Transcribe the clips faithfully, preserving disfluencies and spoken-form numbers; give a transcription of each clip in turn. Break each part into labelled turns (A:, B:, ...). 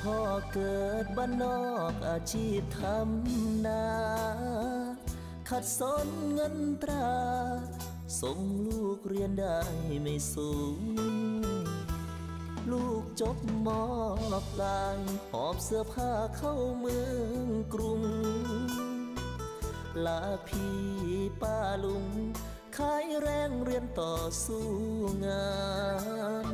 A: พ่อเกิดบ้านนอกอาชีพทำนาขัดสนเงินตราส่งลูกเรียนได้ไม่สูงลูกจบมอปลายหอบเสื้อผ้าเข้าเมืองกรุงลาพี่ป้าลุงขายแรงเรียนต่อสู้งาน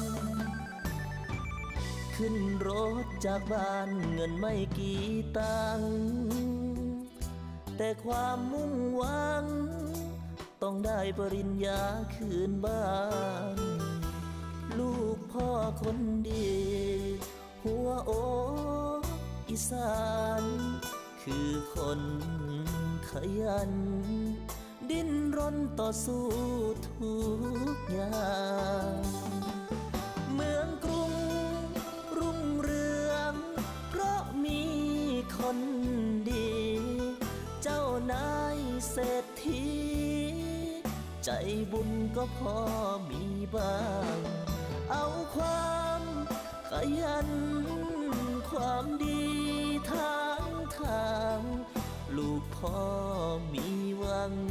A: ขึ้นรถจากบ้านเงินไม่กี่ตังค์แต่ความมุ่งหวังต้องได้ปริญญาคืนบ้านลูกพ่อคนดีหัวโออีสานคือคนขยันดิ้นรนต่อสู้ทุกอย่างเมืองกรุงรุ่งเรืองเพราะมีคนดีเจ้านายเศรษฐีใจบุญก็พอมีบ้างเอาความขยันความดีทางทางลูกพ่อมีหวัง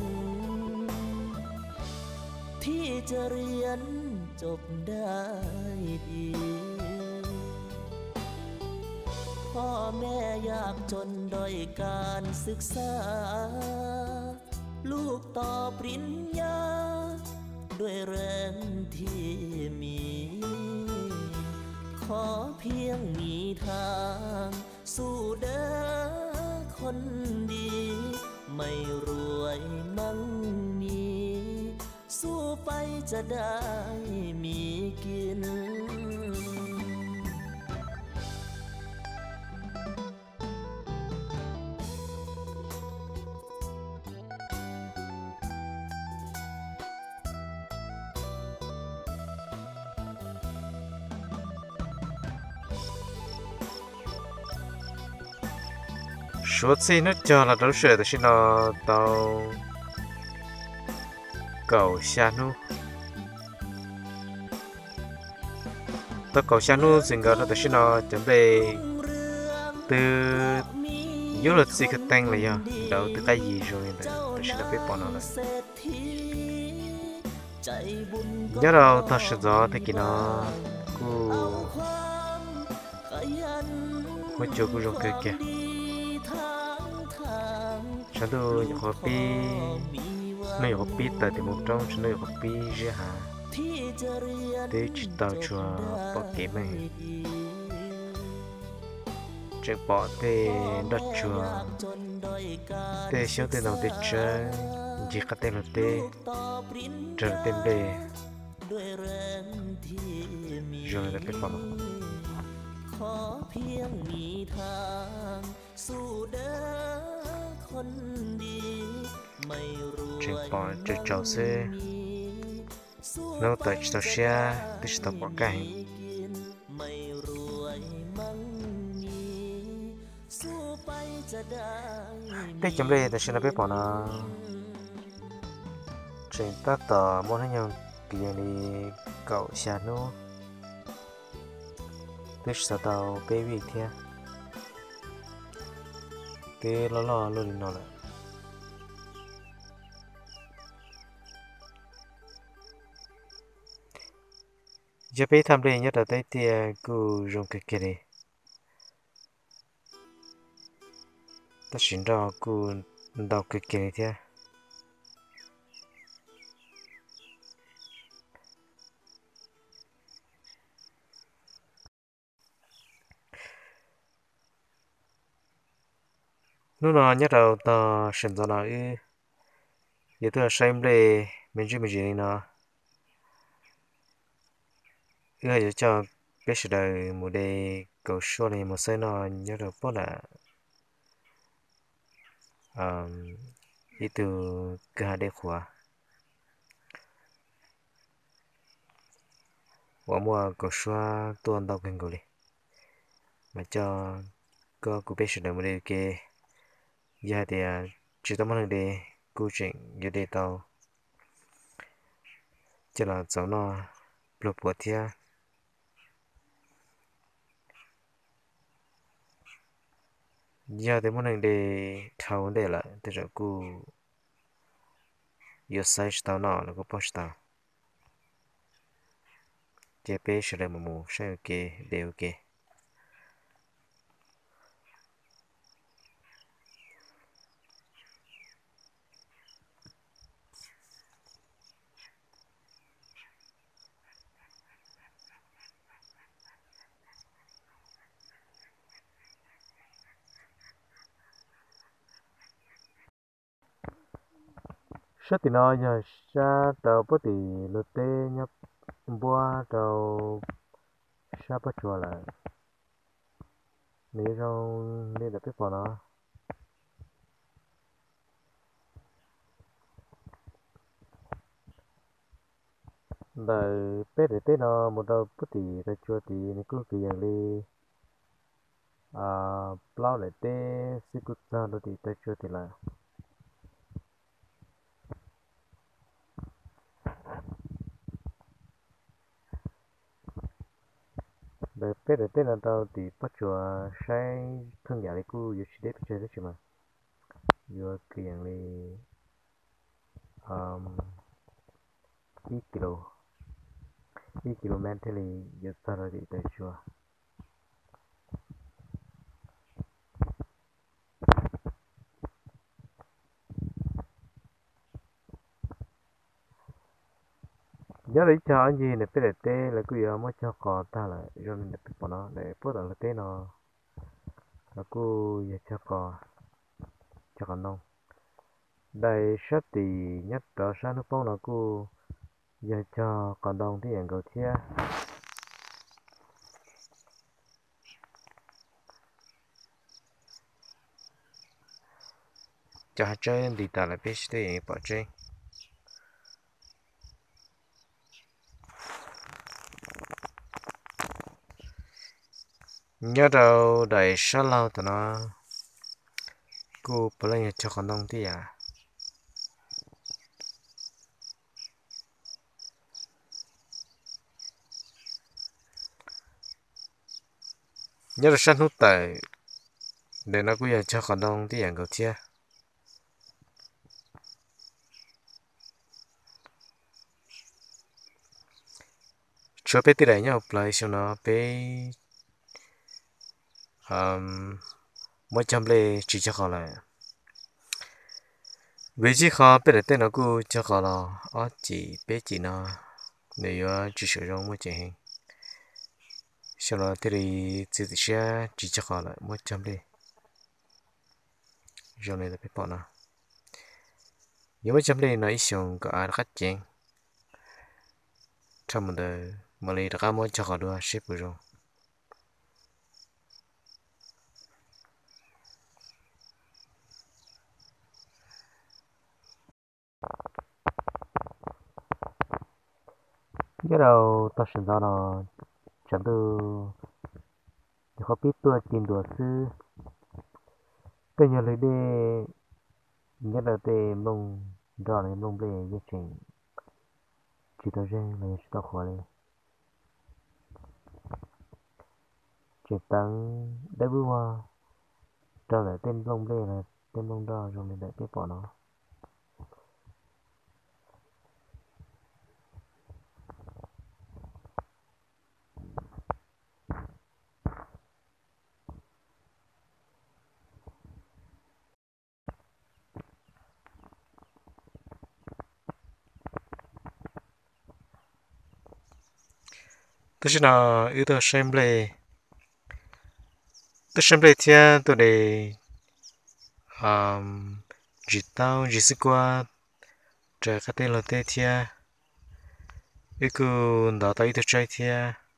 A: ที่จะเรียนจบได้ดีพ่อแม่ยากจนด้อยการศึกษาลูกต่อปริญญาด้วยแรงที่มีขอเพียงมีทางสู้เด้อคนดีไม่รวยมั่งมีสู้ไปจะได้มีกิน
B: 说起那叫了都是的是那到狗下路，到狗下路整个那都是那准备từ nhớ là gì cái tên là gì đâu từ cái gì rồi này tôi sẽ biết bọn nó là nhớ đâu ta sẽ rõ thì cái nó cô mới chưa có rồi kia kìaฉันดูอยากขอปีไม่อยากขอปีแต่ที่มุมtrongฉันอยากขอปีใช่ฮะที่จิตตาชัวปอกเก็บไม่จะปอกที่ดัดชัวที่เชื่อที่เราที่เจอจีกัดที่เราที่เจอเต็มเลยจนจะเป็นปอกขอเพียงมีทางสู้เด้อคนดีไม่รวยปอนจะเจ้าเซ่แล้วแต่จะเสียที่จะต้องบอกกันไม่รวยมั่งมีสู้ไปจะได้ได้จำเลยแต่ฉันไม่ปอนนะเจนตัดต่อมองให้ยังกี่อย่างนี้เก่าชาโน่ที่จะต้องไปวิธี thế lo lo luôn nó là giờ bây tham đề nhất là tới tia cứ dùng cái kia đi ta xin ra cứ đọc cái kia đi thế nó nó nhất là ta xin ra là ư giờ tôi xem đề mình chỉ mình chỉ nó ư giờ cho biết sự đời một đề cầu số này một số nó nhất là bao là um ý từ cái hai đề khóa và mua cầu số tuần đầu kinh gọi mà cho có cụ biết sự đời một đề kia giờ thì chỉ tao muốn đề câu chuyện giờ đề tao cho là cháu nó lột bột thia giờ thì muốn anh để thâu để lại để rồi cô giờ sai tao nó là cô post tao chế bé sẽ làm một mù sẽ ok đều ok sẽ thì nó giờ sẽ đầu bữa thì lượt tê nhập bua đầu sẽ bắt chua lại nếu trong đây là cái phần nó đời bé để tê nó một đầu bữa thì ra chua thì nó cứ cái dạng đi à bao lại tê xí cút ra đôi thì ra chua thì là đời bé để tê nó đầu thì bắt chua sai thương giả đi cứ giờ chỉ để chơi đấy chứ mà giờ cái dạng đi um ít kilo ít km thì giờ sao rồi thì tới chua giờ lấy cho anh gì này bé để tê là cứ giờ mới cho cò ta là rồi mình để bỏ nó để bớt là tê nó là cứ giờ cho cò cho con nông đây sắp thì nhất đó sang nước bông là cứ giờ cho con nông thì anh cầu chia cho hai chơi thì ta là biết thì bỏ chơi nhớ đâu đầy sát lâu tụi nó cô bỏ lên cho con nông thì à nhớ là sát nút tại để nó cứ giờ cho con nông thì anh cầu chia cho bé tí này nhau lại cho nó bé um, mỗi trăm lệ chỉ cho họ lại vì chỉ khó bé để tên nó cứ cho họ là ở chỉ bé chỉ nó nếu chỉ sử dụng mỗi chỉ hình sau đó thì chỉ sẽ chỉ cho họ lại mỗi trăm lệ rồi này là bé bỏ nó nếu mỗi trăm lệ nó ít dùng có ai khác chén trong một đời mà lấy ra mỗi cho họ đua ship rồi cái đầu ta sẽ ra nó chẳng từ thì họ biết tôi tiền đồ sư cái nhà lấy đi nhất là để mông đó là mông bể cái chuyện chỉ tao riêng là chỉ tao khỏi đi chỉ tăng đã bước qua đó là tên mông bể là tên mông đó rồi mình lại biết bỏ nó tức là yếu tố xem lệ tức xem lệ thì tôi để um chỉ tao chỉ sức qua trời cái tên là tên thì cái cứ đó tới tôi chơi thì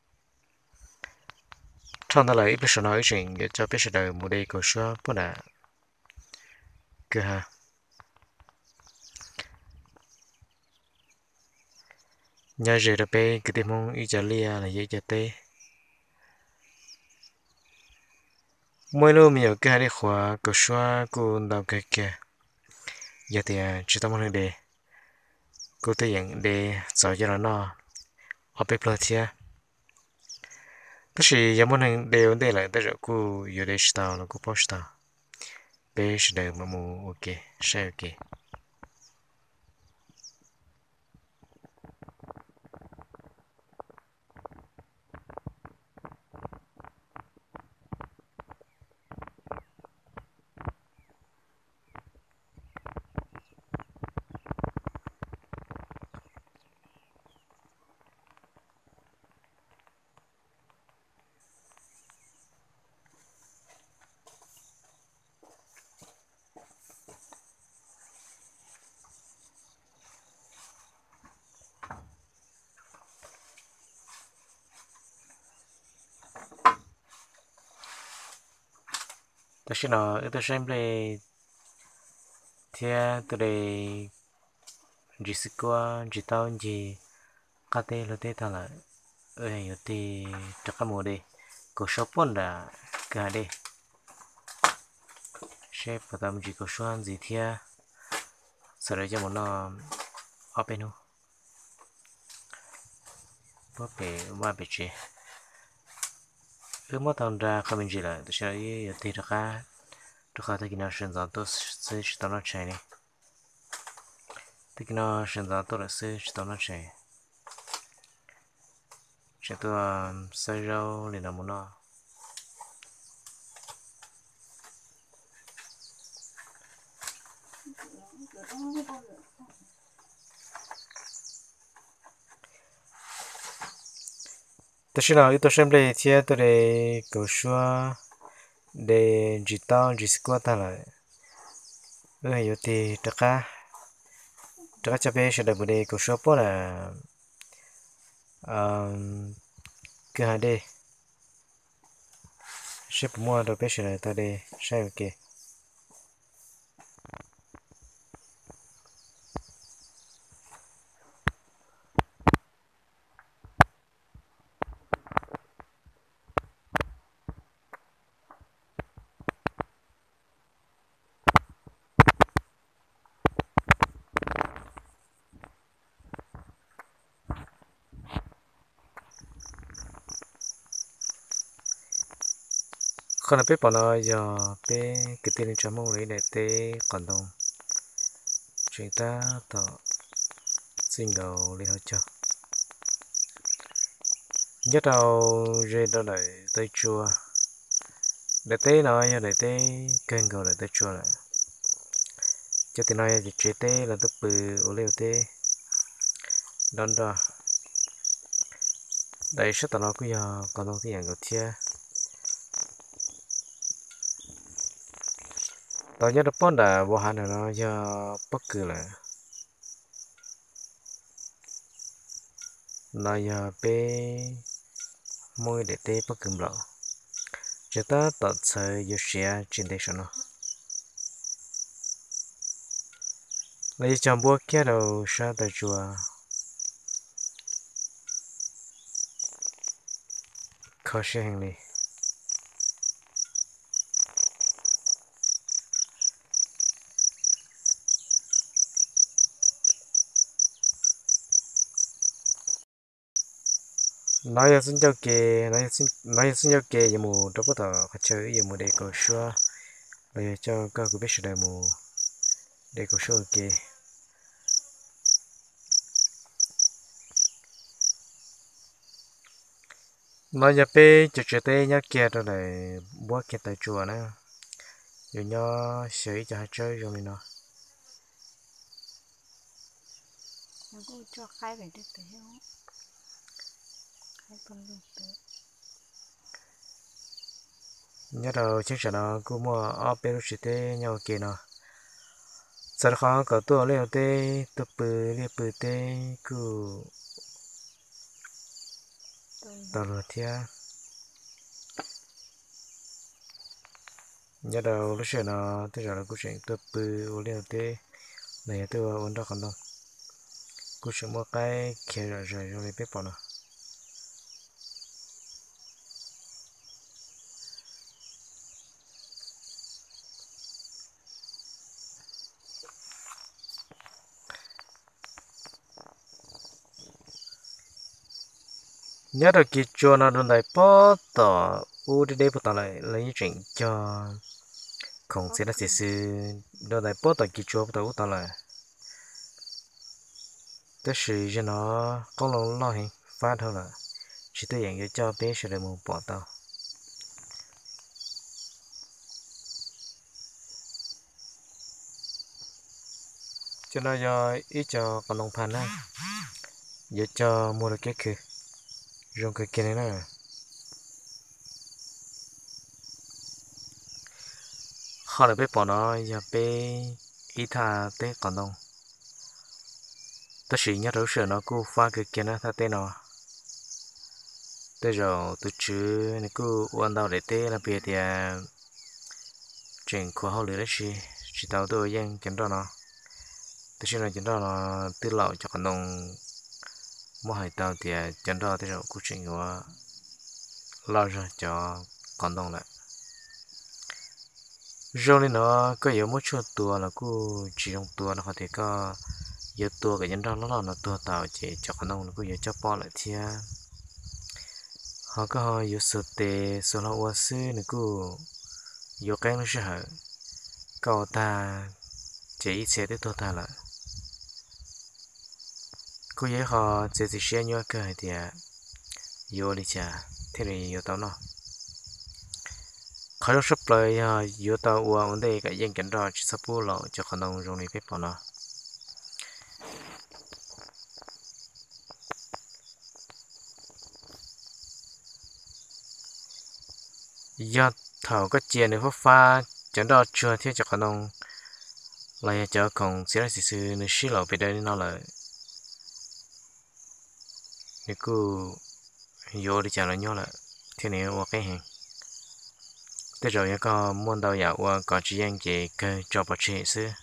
B: trong đó là ít biết nói chuyện để cho biết đời một đây có số bữa nào cơ ha nhà giờ đó bé cái tìm mong Italia là dễ cho tê mỗi lúc mình ở cái đi khóa có số cô đào cái kia giờ thì chỉ tao muốn để cô thấyอย่างđể cho cho nó ở bên kia thì tức là giờ muốn để vấn đề là tức là cô giờ để style là cô post style bé sẽ đợi mà mù ok sẽ ok tôi sẽ nói tôi xem đây thì tôi đây chỉ sức qua chỉ tao gì cá tê là tê thằng là ở đây ở thì chắc cái mùa đây có shop on đã cả đây chef và tao chỉ có số gì thì sau đó cho bọn nó open nó có thể qua bị chế cứ mỗi thằng ra không mình chỉ là tôi sẽ ở thì ra cá tôi khai thì nó sinh ra tôi sẽ chỉ tao nó chạy này thì nó sinh ra tôi là sẽ chỉ tao nó chạy chỉ tôi xây rau liền là muốn nó tôi sẽ nói tôi xem đây thì tôi đây có số để chỉ tao chỉ qua ta là ở đây thì tất cả tất cả chấp sẽ được đây có số bao là cái hai đây sẽ mua đồ bé sẽ là ta đây sai ok còn là bé bỏ nó giờ bé cái tiền cho mong lấy để té còn đồng chúng ta thọ xin đầu lên hơi cho nhất đầu dây đó lại tới chùa để té nó giờ để té kênh cầu để tới chùa lại cho tiền nói chỉ chế té là tập bự ô liu té đón đó đây sẽ tao nói cứ giờ còn đồng tiền của thia tao nhớ được bọn đã vô hạn nó giờ bất cứ là nó giờ bé môi để té bất cứ lọ chúng ta tạo sự yêu share trên đây nó lấy chồng bố kia đầu sa tại chùa khó sẽ hành lý nói là xin chào kề nói xin nói xin chào kề giờ mù đâu có tờ phải chơi giờ mù để có xóa bây cho các cô biết sự đời mù để có xóa kề nói giờ pe chụp chụp tê nhá kia rồi này bố kia tại chùa nữa rồi nhá sấy cho hai chơi rồi mình nó
C: cho khai về được thế không khai phân được thế
B: nhớ đầu chính xác nó cũng mua ở bên lúc tê nhau kia nó sau đó có tôi lấy tê tôi bự lấy bự tê cứ tao rồi thia nhớ đầu lúc xưa nó tôi giờ là cũng chuyện tôi bự lấy tê này tôi ôn đó còn đâu cũng chuyện mua cái kia rồi rồi rồi biết bỏ nó nhớ được cái chỗ nó đồn đại bỏ tỏ u đi đây bắt lại lấy chuyện cho không sẽ là sẽ sự đó đại bố tại kỹ chúa tao tao là tất sự cho nó có lâu lo hình phát thôi là chỉ tôi dành cho bé sẽ được một bỏ tao cho nó do ít cho con đồng pan này giờ cho mua được cái kia dùng cái kia này nè họ là bé bỏ nó giờ bé ít thà té còn đông tất sĩ nhớ đâu sợ nó cứ pha cái kia nó thà té nó té rồi tôi chứ nó cứ quan đầu để té là bây thì chuyện của họ lừa đấy chứ chỉ tao tôi yên chẳng đó nó tất nhiên là chẳng đó nó tự lạo cho còn đông mỗi hai tao thì chẳng đó té rồi cứ chuyện của lo ra cho còn đông lại rồi nên nó có yếu một chút tua là cứ chỉ trong tua nó có thể có yếu tua cái nhân đó nó là nó tua tàu chỉ cho con ông nó cứ yếu cho bỏ lại thì họ có họ yếu sơ tê sơ lo qua sư nó cứ yếu cái nó sẽ hở cậu ta chỉ sẽ tới tua ta lại cứ yếu họ chỉ chỉ xe nhau cái thì yếu đi chả thế thì yếu tao nó khởi sắp tới yếu tao uống vấn đề cái dân cảnh đó chỉ sắp bù lọ cho con ông trong này phép bỏ nó do thầu có tiền để phát pha chẳng đó chưa thiết cho con ông lại cho con sẽ là sự sự nó xí lọ về đây nó lại nếu cứ yếu đi chả là nhau lại thế này qua cái hàng thế rồi có muốn đâu dạo qua có chỉ anh chị cơ cho bác sĩ xưa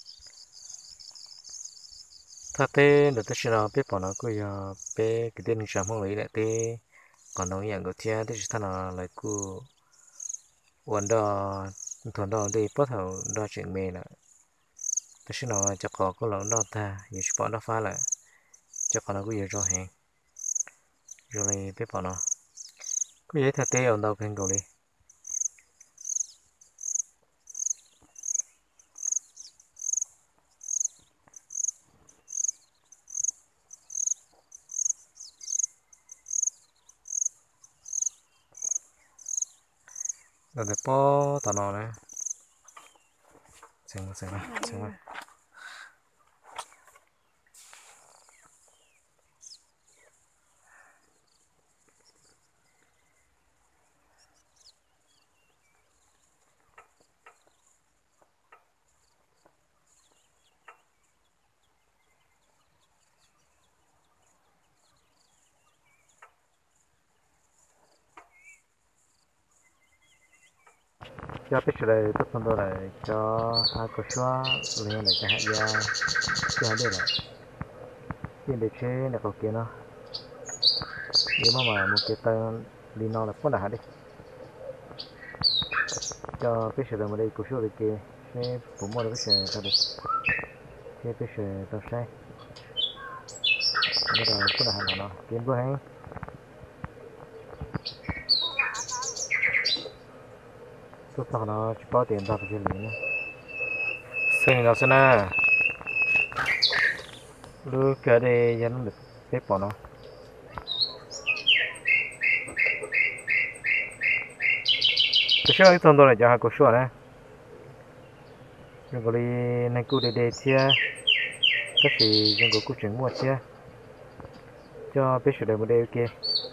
B: ถ้าเต้เดี๋ยวจะเราไปปอนก็อย่าไปกินเต้นชามห้องเลยแหละเต้ก่อนน้องอย่างก็เที่ยเต้จะท่านอะไรกูวันดอทนดอได้ปะเท่าดอเฉียงเมย์น่ะแต่ฉันเอาจะขอก็ลองดอท่าอยู่เฉพาะดอฟ้าแหละจะขอเราก็อยู่รอแหงรอเลยไปปอนก็ยังถ้าเต้เอาดอเพ่งกูเลย rồi để po tao nó này xem xem này xem này cho biết rồi tôi phân loại cho hai cổ xóa liền để cho hai gia cho hai đây là tiền để chế là cầu kia nó nếu mà mà một cái tên đi nó là có đã đi cho biết rồi mà đây cổ xóa đây kia sẽ cũng mua được cái xe tao được cái biết rồi tao sai bây giờ có đã hàng nó tiền của anh tôi thằng nó chỉ có tiền ra phải chơi liền xem nào xem nào lúc cái đây dân được xếp bỏ nó tôi sẽ cái thằng đó là cho hai cô số này nhưng có đi này cô để để chia cái gì nhưng có cô chuyển mua chia cho biết sự đời một đây ok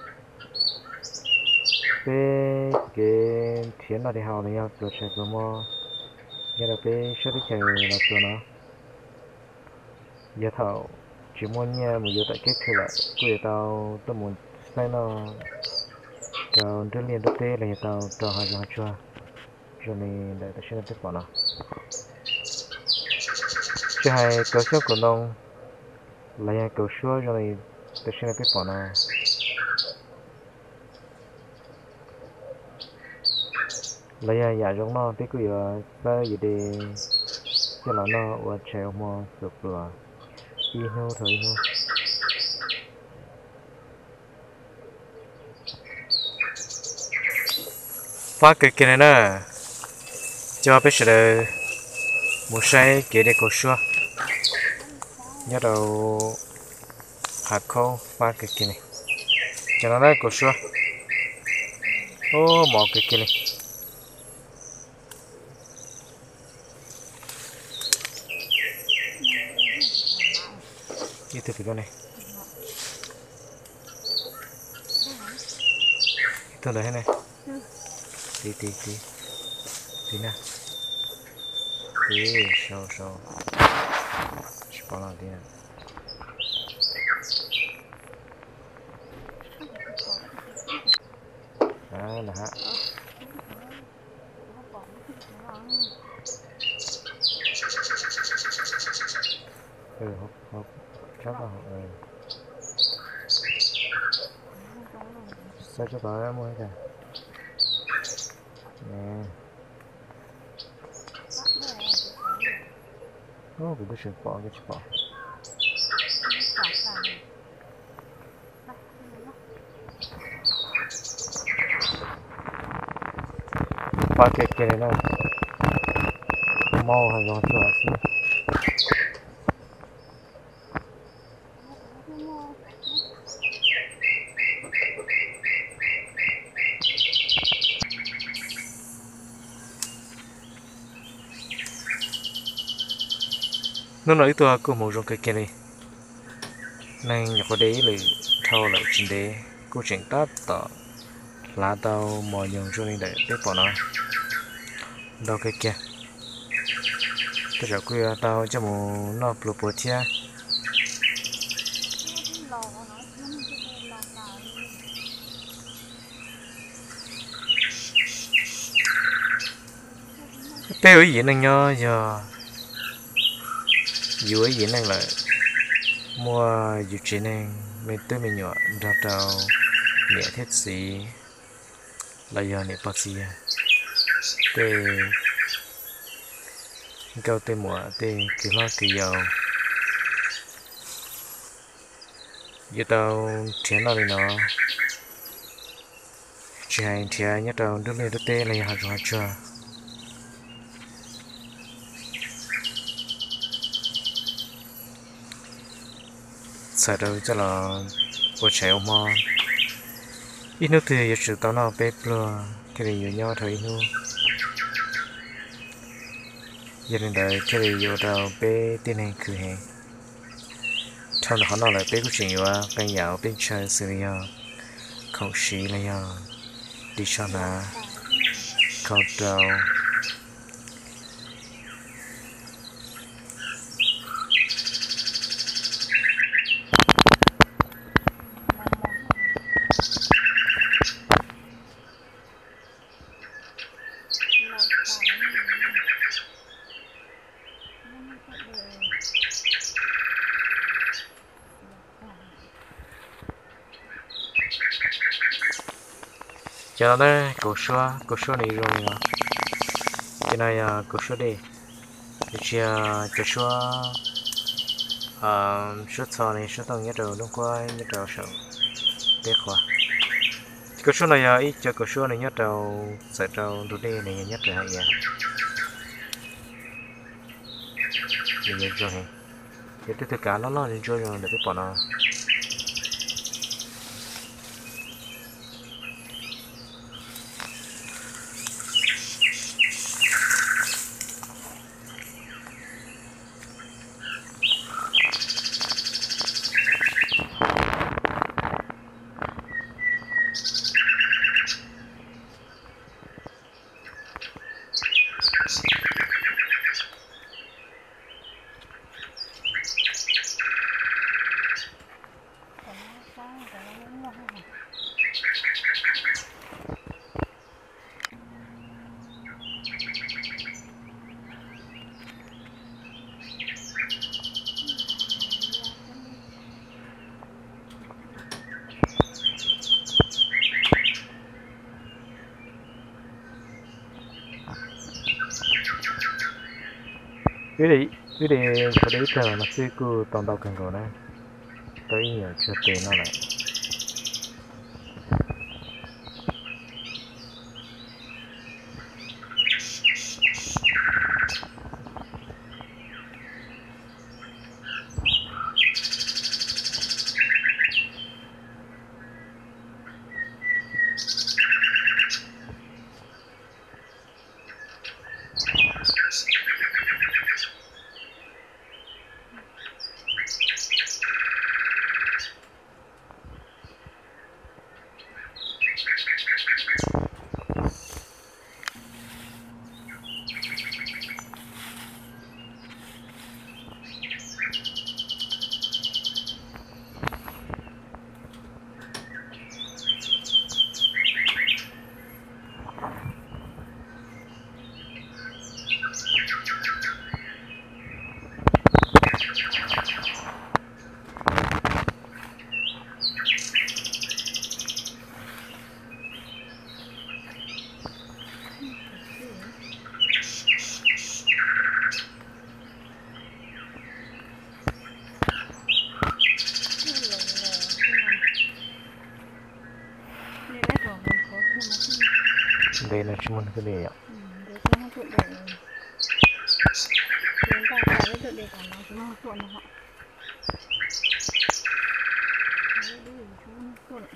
B: cái cái thiến là đi học này nhau rồi sẽ có mua giờ là cái số đi chơi là tụi nó giờ thầu chỉ muốn nhà một giờ tại kết thì lại cứ tao tôi muốn sai nó tao đưa liền đốt tê là tao tao hai giờ chưa rồi này để tao sẽ tiếp vào nó chứ hai cầu số của nông là nhà cầu số rồi này tao sẽ tiếp vào nó lấy nhà giống nó tí cứ giờ tới giờ đi cho nó nó và treo mò sụp rồi đi nô thời nô phát cái cái này nè cho biết là một sai kia để cổ xua nhớ đầu hạt khô ba cái kia này cho nó lấy cổ xua ô mỏ cái kia này như thế cái này tôi lấy này tí tí tí tí nè tí sâu sâu chỉ bao lâu tí nè đó là hả ừ hộp hộp chắc là hộp ừ sao cho bà mua kìa nè ô bị cái chuyện bỏ cái chuyện bỏ ba cái cái này nó mau hay lo cho xí nó nói tôi có một trong cái kia này nên nhà có đấy là thâu lại trên đấy cô chuyện tát tỏ lá tao mọi nhung cho nên để tiếp bỏ nó đâu cái kia tôi cho quy tao cho một nó bự bự thia bé ở gì năng nhớ giờ dưới gì năng là mua dự trữ năng mình tới mình nhỏ đào đào mẹ thiết sĩ là giờ này bác sĩ tê câu tê mùa tê kỳ lo kỳ giàu giờ tao chén nào đi nó chỉ hay chỉ hay nhất tao đứa lên đứa tê là hạt rồi chưa sợ đâu cho là bộ trẻ ông mò ít nước thì giờ tao nào bếp lo cái này nhiều nhau thôi nu giờ đến đây cái này nhiều đâu bé tên này cứ hè trong đó nó là bé của chuyện yêu bên giàu bên chơi xử lý không xí là nhau đi cho nó câu đầu cho nó đây cổ xua cổ xua này rồi cái này cổ xua đi thì chia cổ xua à số thọ này số tầng nhất đầu đúng qua nhất đầu sợ tiếc quá cổ xua này ít cho cổ xua này nhất đầu sợ đầu đồ đi này nhất là hay vậy mình cho hết cái tất cả nó nó cho rồi để cái bỏ nó cái đấy cái đấy cái đấy chờ nó sẽ cứ toàn đầu cần cầu này tới nhiều chưa tiền nó lại đây là chúng mình cái gì ạ?
C: Để cho nó tụi để chúng ta phải cái tụi để cả nó chúng nó tụi nó họ đấy đi chúng nó tụi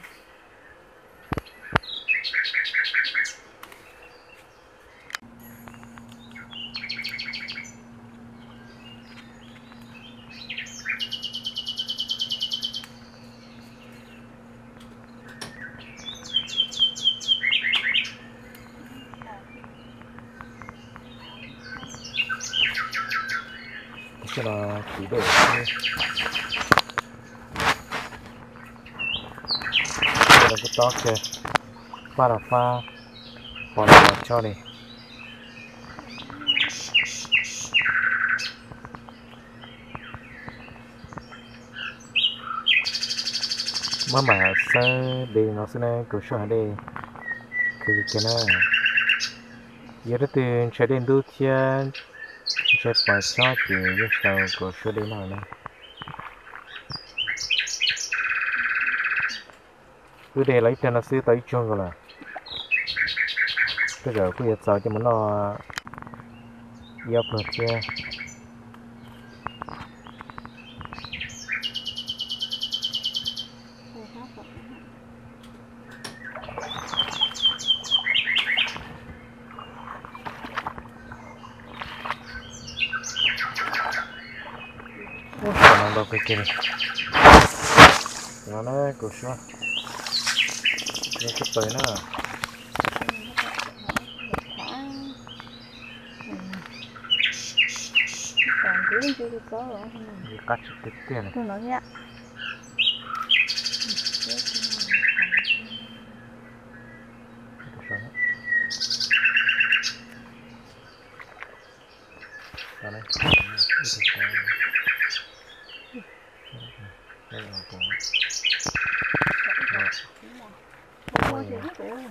B: cho nó chỉ để nó cái tóc kìa pha là pha còn là cho này mà mà sẽ đi nó sẽ này cứ số đi cứ cái này giờ đó từ chạy đến đôi thiên chạy phải cho thì lúc sau cứ số đi nào này cứ để lấy cho nó xíu tới chung rồi là bây giờ cứ giờ sau cho nó dọc được chưa nó đâu cái kia này nó nó cứ số nó cứ tới nó
C: còn cứ chưa được có rồi
B: cắt chút tiền này
C: tôi nói nhá
B: đó này đây là cũng
C: Ôi trời đất ơi.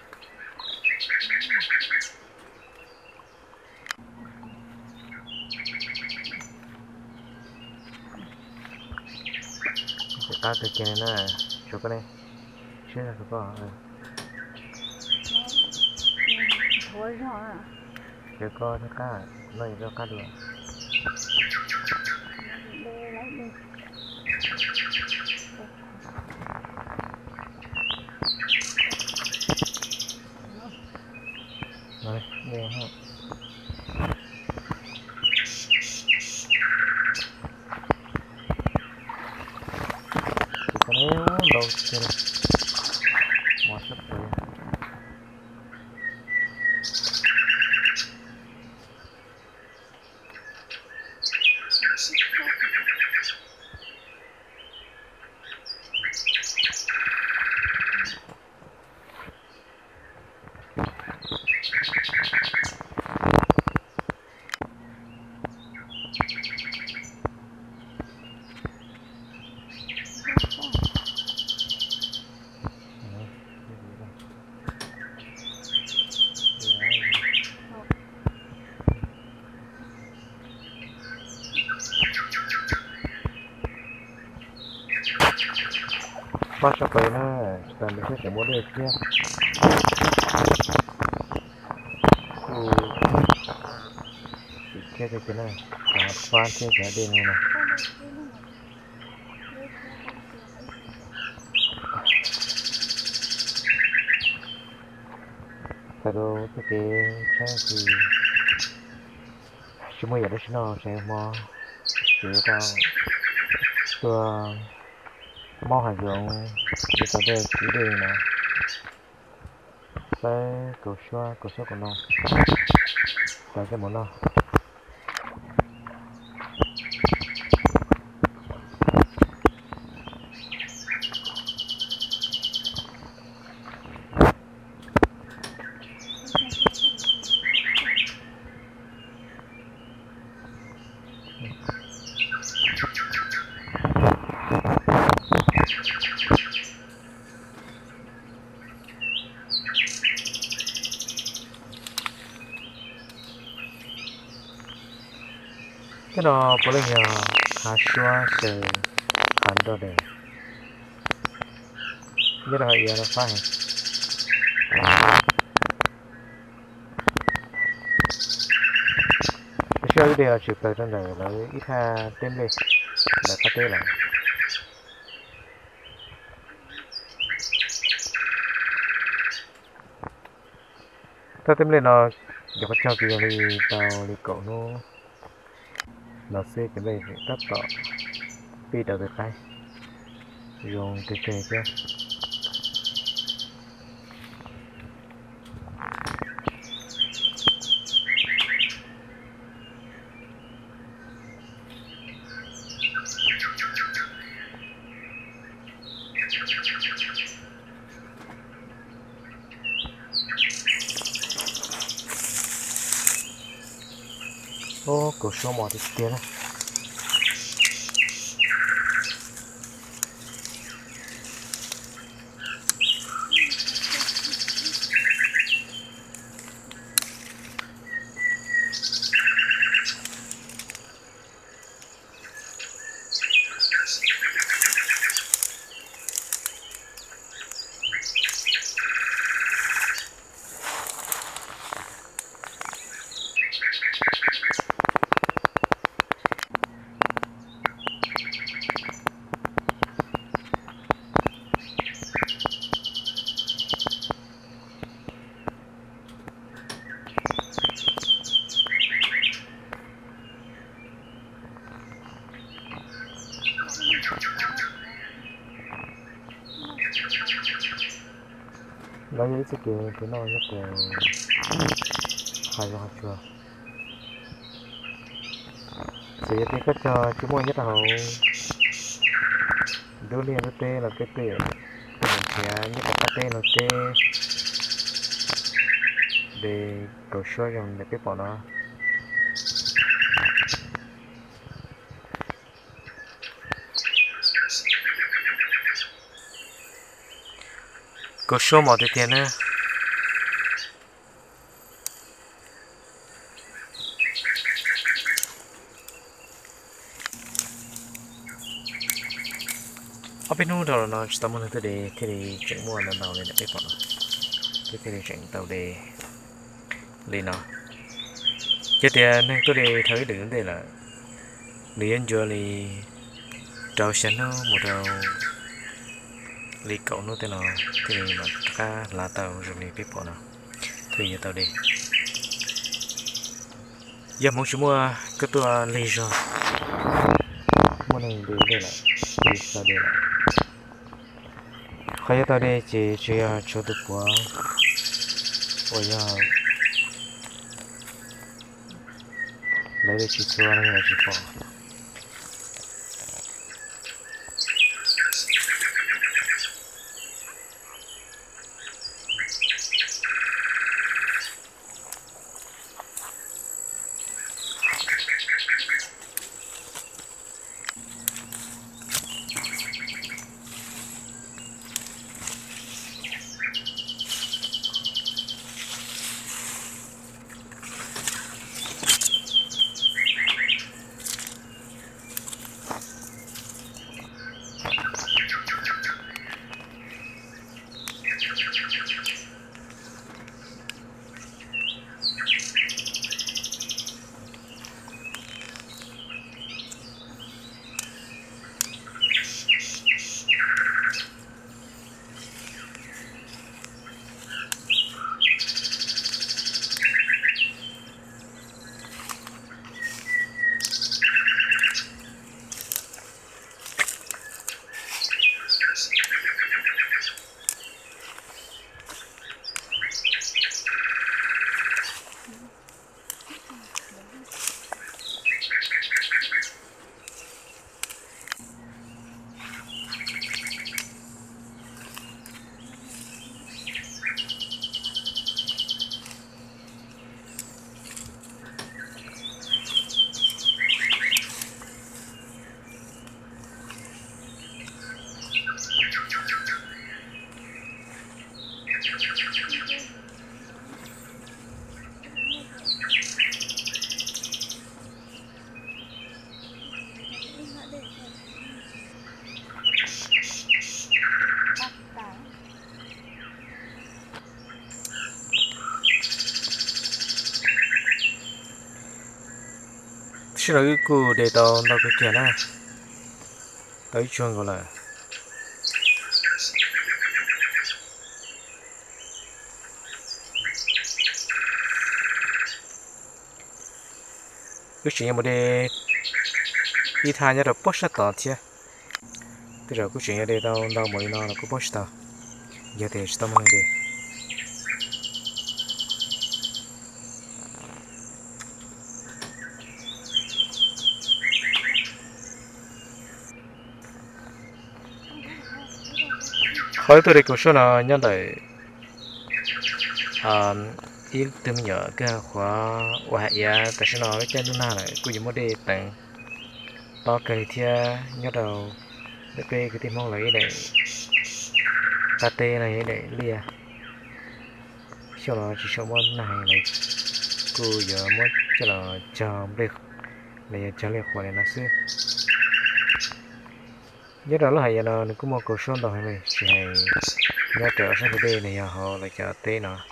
B: ta từ kia này chỗ cái này chưa là có
C: Thôi rồi à.
B: chưa có nó cá nơi nó cá được
C: Đây lấy đi.
B: rồi nghe ha nếu đầu tiên một sắp tới bắt sắp tới nó toàn được cái muốn được kia kia cái cái này cả phan kia cả đêm này tại đâu cái cái cái gì chúng mình ở đây nó sẽ mò chỉ có tôi mò hải dương để có thể chỉ để này sẽ cầu xoa cầu xoa của nó tại cái món nào cái đó có lẽ là khá xóa sự khán đó để như là hiện là phải chơi đi là chụp tới trong này là ít ha tên đi là phát tên lại ta tên lên nó giờ có cho kia đi tao đi cậu nó nó sẽ cái này sẽ tắt tỏ pi đầu được cái dùng cái cái chứ ô cổ số một thì tiền này lấy giấy sẽ kể cái nó nhất là hai vào chưa sẽ tiếp cách cho chúng tôi nhất là hậu đối liên với t là cái t mình sẽ nhất là cái t là t để cầu số dòng để cái bỏ nó có số một thì tiền nữa ở bênนู้đó nó tao muốn tới để thì để chạy mua lần nào lên để bọn nó cái thì để chạy tàu để lên nó chứ tiền nên tôi để thấy được vấn đề là liền giờ thì trâu xanh nó một đầu đi cậu nó tên nó thì mà cá lá tàu rồi này biết bọn nó thì giờ tàu đi giờ muốn chúng mua cái tua lấy rồi mua này để đây lại đi sao đây lại khai tàu đây chỉ chỉ cho được quá ôi giờ lấy được chỉ số này là chỉ bỏ chỉ là cái cụ để tao tao cái kia nè tới chuông gọi là cái chuyện mà để đi thay nhớ được bớt sát tao chứ bây giờ cái chuyện ở đây tao tao mới nói là cái bớt tao giờ thì tao mang đi hỏi tôi đi câu số nào nhớ lại à ít từ mình nhớ cái khóa hoài ya tại sao nó cái chân nào này cũng giống đi tặng to cái thia nhớ đầu để về cái tim mong lấy để ta tê này để lia sau đó chỉ sau món này này cô giờ muốn cho là chờ được để chờ liệt khỏi nó xưa nhớ đó là hay nó cũng một câu số đó này chỉ hay nhớ trở sang cái đây này họ lại chờ tê nó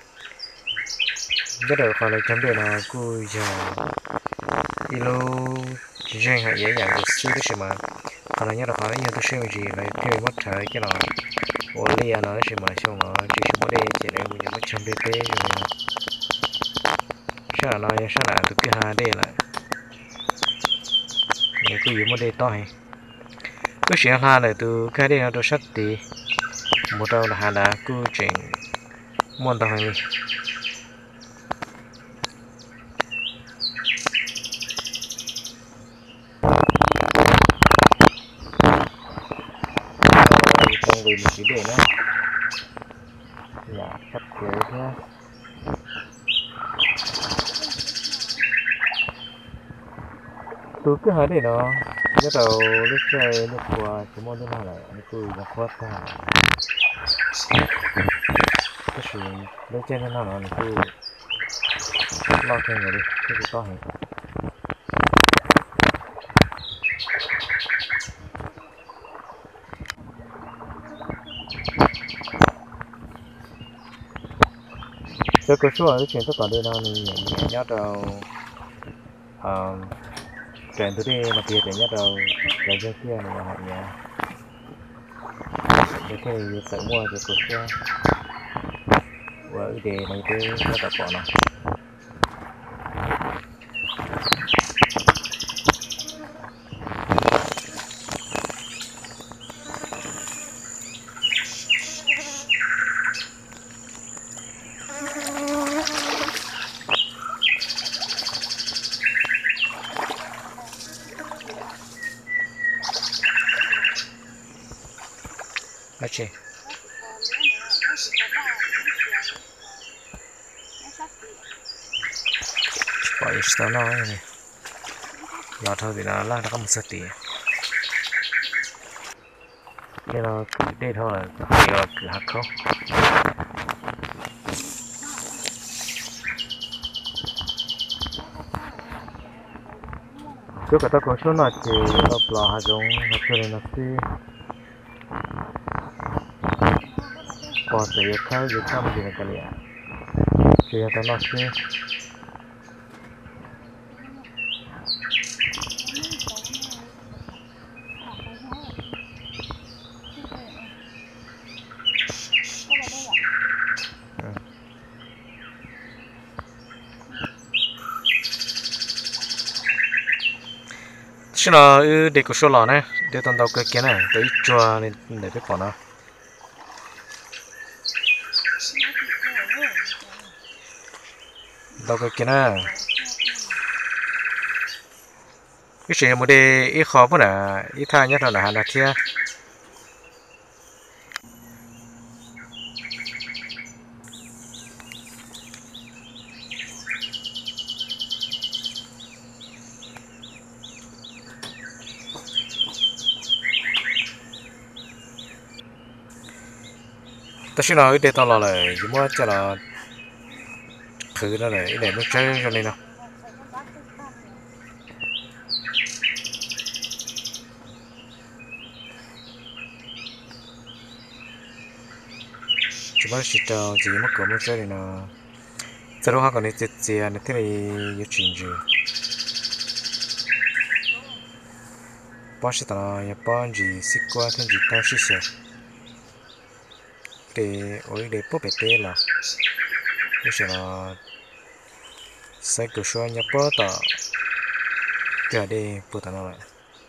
B: nhớ được khỏi lại chấm đề nó cô giờ ilo chỉ riêng hay dễ dàng được xưa đó mà còn là nhớ được khỏi nhớ tôi xem gì lại tiêu mất thời cái nó ô lia nó chỉ mà xong nó chỉ số đây chỉ để mình mới chấm đề tê rồi sao nó sao là tôi cứ hai đây lại này cứ dùng một đây to hay cứ chuyện ha này từ cái đây nó tôi sắp thì một đầu là hà đã cứ chuyện môn tao hay không vì một cái để nữa dạ sắp tới nha tôi cứ hỏi để nó nhất đầu lúc chơi lúc qua chúng môn thế nào lại tôi đã khoát ra cái sự lúc chơi thế nào là tôi lo thêm rồi đi cái gì có hết tôi có số cái chuyện tất cả đây nào thì nhớ đầu chuyện tôi đi mà kia thì nhớ đầu cái dân kia này là hại nhà để cái này phải mua cho cuộc xe với đề này tôi nó tập bỏ nó chị bỏ ít tao nói này là thôi thì nó là nó có một số tiền nên là cứ đây thôi là thì là cứ hạt không trước cả tao có số nào thì nó bỏ hạt giống nó cho nên nó sẽ có thể khai được tham gia cái này thì tao nói sẽ xin là để có số lọ này để tao đào cái kia này tới cho nên để biết bỏ nó đào cái kia này cái chuyện mà để ít khó quá nè ít thay nhất là hàng đặc kia ta xin nói để tao là lại chỉ muốn cho là thử ra này để nó chơi cho nên nào chỉ muốn chỉ cho chỉ muốn có một chơi này nó sau đó họ còn đi chơi chơi này thế này có chuyện gì bỏ sẽ tao nhà bỏ gì xích qua thêm gì tao xí xẻ để ôi để bỏ bể tê là cái sẽ là sai cửa sổ nhà bỏ tao cái đây bỏ tao lại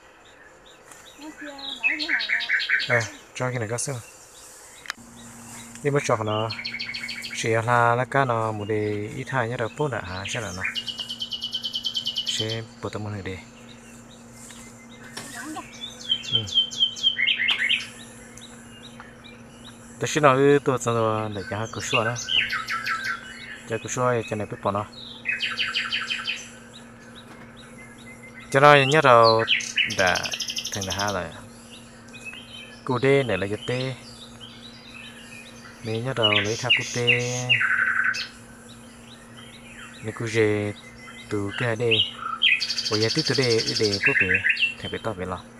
B: à cho cái này các sơ đi mất chọn nó chỉ là là cái nó một đề ít hai nhớ được bốn đã hả chắc là nó sẽ bỏ tao một người đi tôi xin nói tôi cho nó để cho cửa sổ đó cho cửa sổ cho này biết bỏ nó cho nó nhớ đâu đã thành là hai rồi cụ đê này là giật tê mình nhớ đâu lấy tháp cụ tê mình cụ dê từ cái đê bây giờ tiếp từ đê đê có bị thành bị to bị lo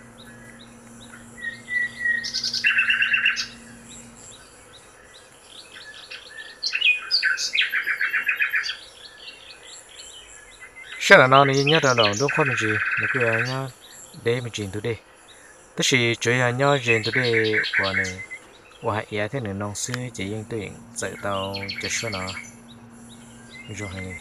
B: chắc là nó này nhớ đâu đâu đúng không mình gì mình cứ nhớ để mình chuyển từ đây tức là chủ yếu nhớ chuyển từ đây qua này qua hai ý thế này nông sư chỉ yên tuyển dạy tàu cho số nó rồi này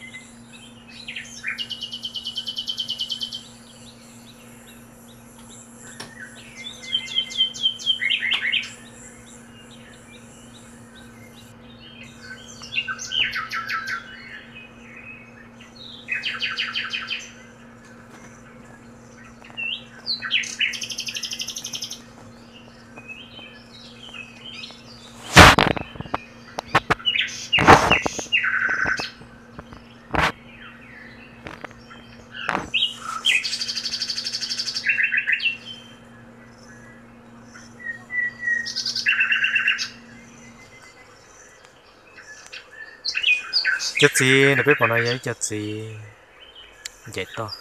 B: chất gì để biết bọn nó giấy chất gì dễ to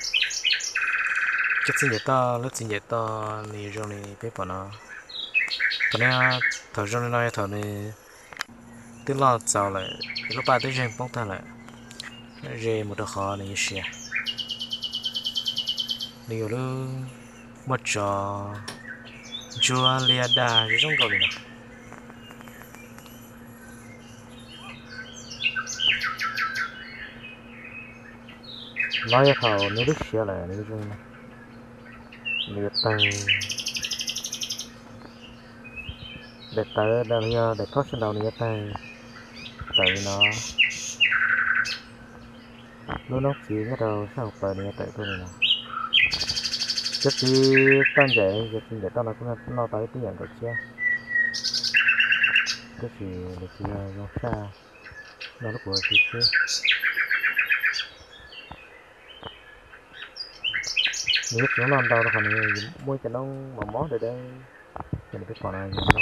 B: chất gì dễ to lớp gì dễ to này rồi này biết bọn nó còn này thở rồi này thở này tiếng lo giàu lại lúc ba tới riêng bóng ta lại riêng một đợt khó này xìa nhiều lúc một trò chua lia đà trong cầu này nào nói thầu nếu biết xia lại nếu rồi nếu tay để tay đâu nha để thoát trên đầu này tay tay nó nó nó chỉ cái đầu sao tay này tay thôi này chất gì tan dậy chất gì để tao nó cũng nó tới cái dạng rồi chứ cái gì để chỉ nó xa nó nó của gì chứ nếu nó non đâu còn mua cho nó mà món để đây thì biết còn là nó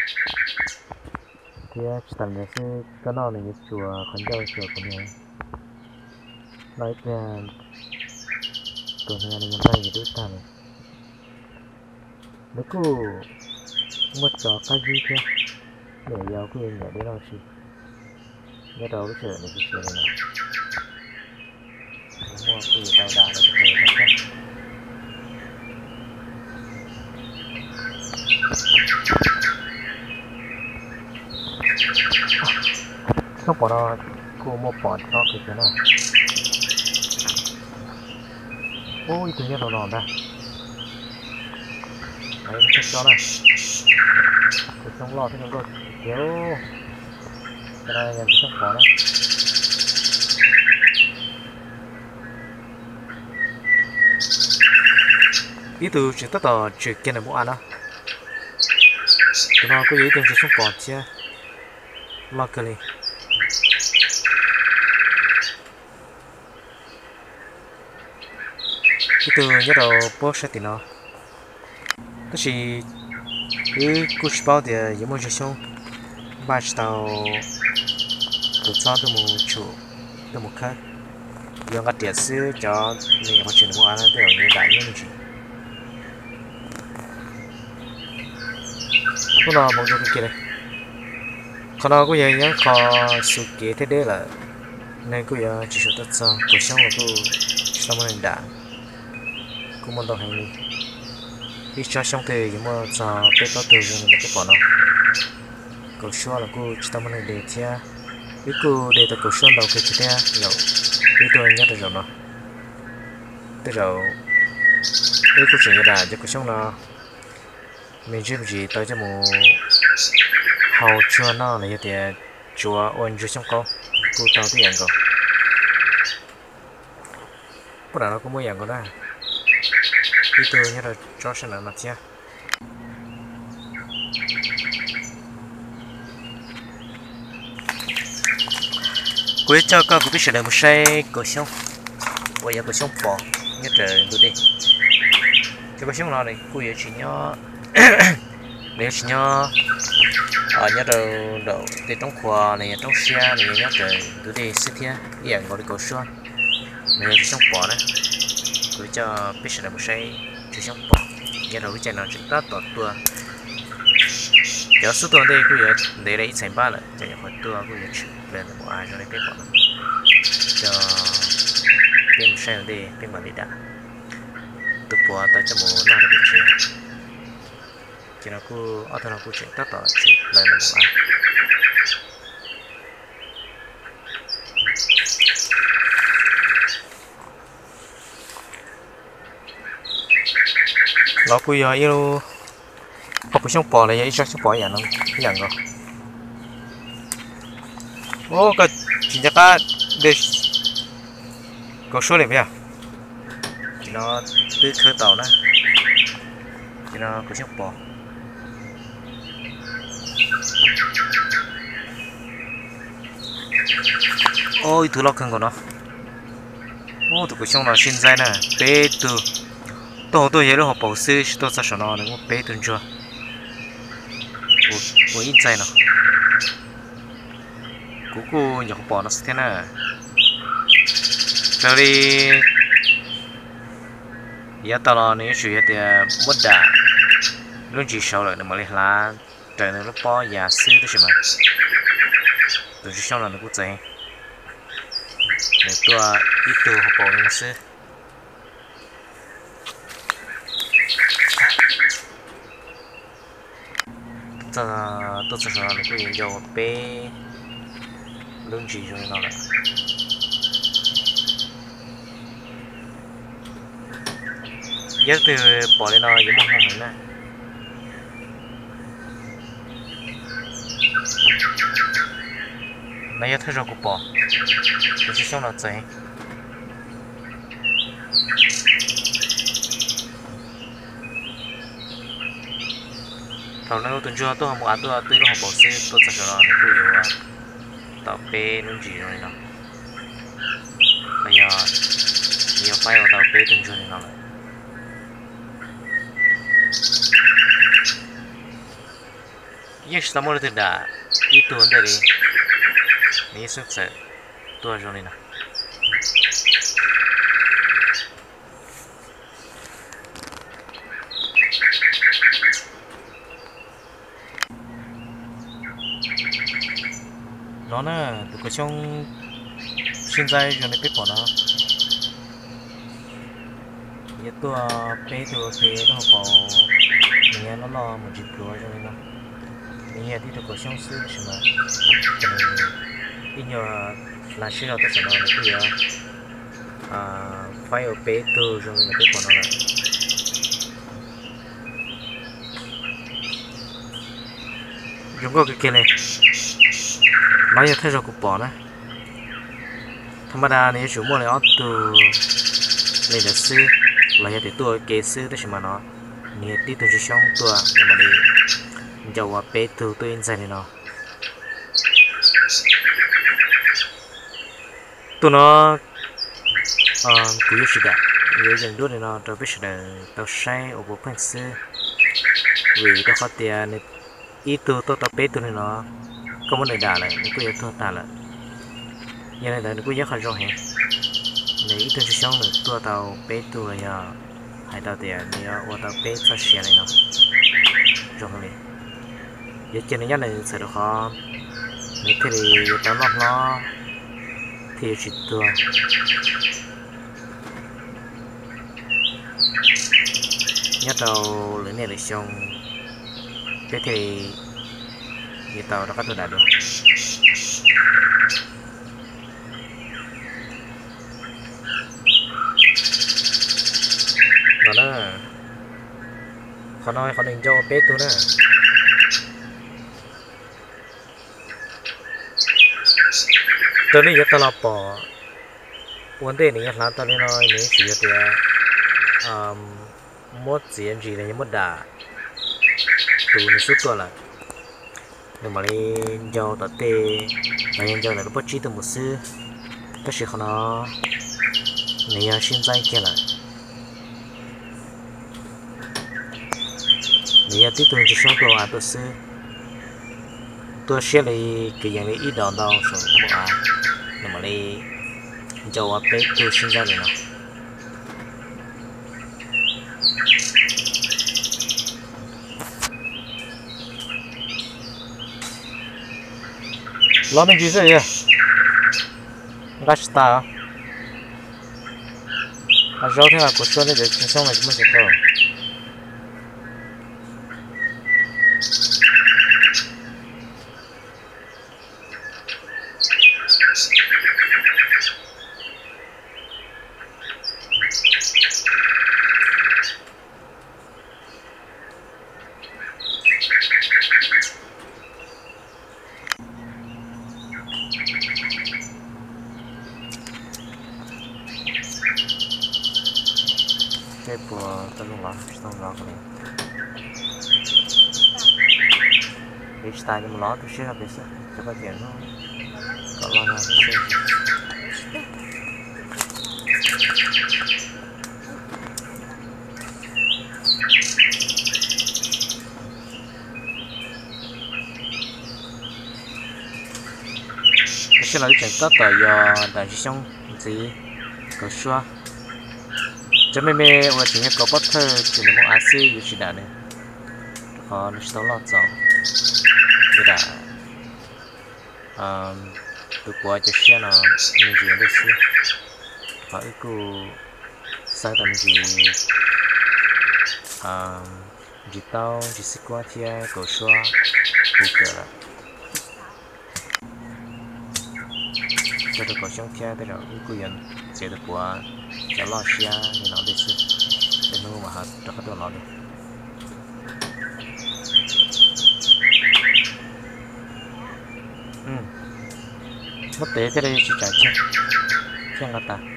B: thì tầm này sẽ cái non này chùa khẩn châu chùa của mình nói ra tuần này ngày mai gì đối ta này nếu cứ một chó cái gì kia để giàu cái nhà để đâu xí nhớ đâu cái chuyện này cái chuyện này mua cái gì tao đã được cái gì khác nó bỏ ra cô mua bỏ cho cái thế nào ôi tự nhiên nó ngon ra đấy nó cho này cái xong lò thế rồi kéo cái này nhận cái xong bỏ đây ý từ chuyện tất cả chuyện kia là mua ăn á tụi nó có ý tưởng chuyện xong bỏ chứ lo cái này cái từ nhớ đầu bố sẽ thì nó cái gì cái cú bao thì giống như xong ba tàu tụi cho tụi một chủ tụi một khác dùng cái tiền xứ cho mình phát triển mua ăn để ở như đại như gì cái nào bằng cái kia này còn nào cái gì nhá có sự kiện thế đấy là nên cái giờ chỉ số tất sao cuộc sống là cái sao mà đã cũng muốn đồ hành đi ít cho xong thì nhưng mà giờ bé to từ rồi mình cái bỏ nó cầu xua là cô chỉ tao muốn để chia cái cô để tao cầu xua đầu cái chia rồi cái tôi nhớ được rồi nó từ rồi cái cô chỉ là cho cầu xua nó mình chỉ chỉ tới cho một hậu chua nó là thì chua ôn chua xong câu cô tao thì ăn rồi bữa nào nó cũng mới ăn rồi đó cái tôi nhớ là cho xem là mặt chia cuối cho con cũng biết sẽ là một xe cổ sông bây giờ cổ sông bò nhớ trời tôi đi cái cổ sông nào này cô giờ chỉ nhớ nếu chỉ nhớ ở nhớ đầu đầu thì trong khoa này trong xe này nhớ trời tôi đi xí thia hiện gọi là cổ sông này cổ sông bò đấy cuối cho biết sẽ là một xe cổ sông bò nhớ đầu cái chân nó chúng ta tọt tua giờ số tuần đây cô giờ để đấy thành ba rồi cho khỏi tua cô giờ lên là một ai cho nên biết bọn cho bên xe đi bên bản đi đã từ bữa tới cho một năm được chuyện chỉ là cô ở thằng nào cô chuyện tất cả chuyện lên là một ai nó cô giờ yêu học cái xong bò này ít xong bò nhà nó nhận rồi ô cái chỉ chắc là để có số này bây giờ chỉ nó tới khởi tàu nữa chỉ nó có xong bò ôi thứ lo khăn của nó ô tụi cái xong là xin dây nè bé từ tôi tôi nhớ là học bảo sư tôi sẽ nói nó nó bé từ chưa ô ô ít dây nào cú cú nhọc bỏ nó thế nào rồi đi giờ tao là nếu chủ yếu thì mất đã luôn chỉ sau lại mà lấy lá trời này nó bỏ nhà sư đó chứ mà tôi chỉ sau là nó cũng dễ để tôi ít từ học bỏ nó sư tôi tôi sẽ nói là cái gì cho bé lương chỉ cho nó lại giờ từ bỏ lên nó giống một hàng này nãy giờ thấy rồi cũng bỏ tôi chỉ xong là chạy thằng nó tuần trước tôi học một án tôi tôi học bảo sư tôi sẽ nói là tôi hiểu tàu bé nó chỉ rồi nào bây giờ nhiều file vào tàu bé tuần trước này nào lại nhưng sao mà được đã ít tuần đây đi này xuất sẽ tôi rồi nào nó nè tụi cái trong xin dây cho nên biết bỏ nó giờ tôi bé tôi bé nó bảo mình nó lo một chút rồi cho nên nó mình thì tụi cái trong sư chứ mà ít nhiều là xin nào tôi sẽ nói là cái gì à phải ở bé tôi cho nên là biết bỏ nó lại dùng có cái kia này nói như thế rồi cũng bỏ đấy tham gia này chủ mua này ở từ này là sư là như thế tôi kế sư đấy mà nó như tí tôi chỉ xong tôi mà đi giàu bé từ tôi in này nó tôi nó cứ như thế đấy như dần đuôi này nó tôi biết là tao say ở bộ phận sư vì tao khó tiền này ít từ tôi tao bé từ này nó không muốn để đả lại nó cứ vậy thôi ta lại như này là nó cứ rất là rõ hết nếu ít hơn chút xíu nữa tua tàu bé tua ya hai tàu tiền thì ô tàu bé cho xe này nó rõ hơn đi giờ trên này nhất này sẽ được khó nếu thế thì tao lót nó thì chỉ tua nhất đầu lưỡi này lấy xong thế thì như tàu nó có tôi đã được nó đó khó nói khó đừng cho bếp tôi nữa tôi này tao là bỏ vấn đề này là tao nói nói nếu chỉ là um một gì em gì là một đà tụ nó suốtตัวlà nhưng mà đi giao tao tê mà em giao là nó bắt chi từ một xưa cái sự khó nó này xin danh kia là này tiếp tục chỉ sống tôi à tôi xưa tôi sẽ lấy cái dạng này ít đòn đâu rồi một à nhưng mà đi giao à bé tôi xin ra rồi nào lo mình gì vậy gasta à rau thế là của tôi để cho xong này cũng sẽ có cái bùa tao luôn lo tao lo cái này cái style nhưng mà lo tôi sẽ làm được sao cho các chuyện nó có lo là cái gì cái sẽ là cái chuyện tất tại do đại xong gì có xóa cho mẹ mẹ và chỉ có bắt thơ chỉ là một axi như chỉ đã này họ nó sẽ lọt rồi cái đã từ qua cho xe nó mình chỉ được xe họ ít cô sai tầm gì chỉ tao chỉ xích qua thì cầu xóa cụ cỡ cho được có trong kia tới rồi ít cô yên sẽ được qua cho lo xe thì nó đi xe để nó mà cho các đồ nó đi ừ mất tế cái đây chỉ trả chân chân là ta